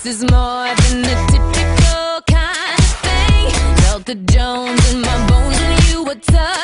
is more than the typical kind of thing. Felt the Jones in my bones when you were tough.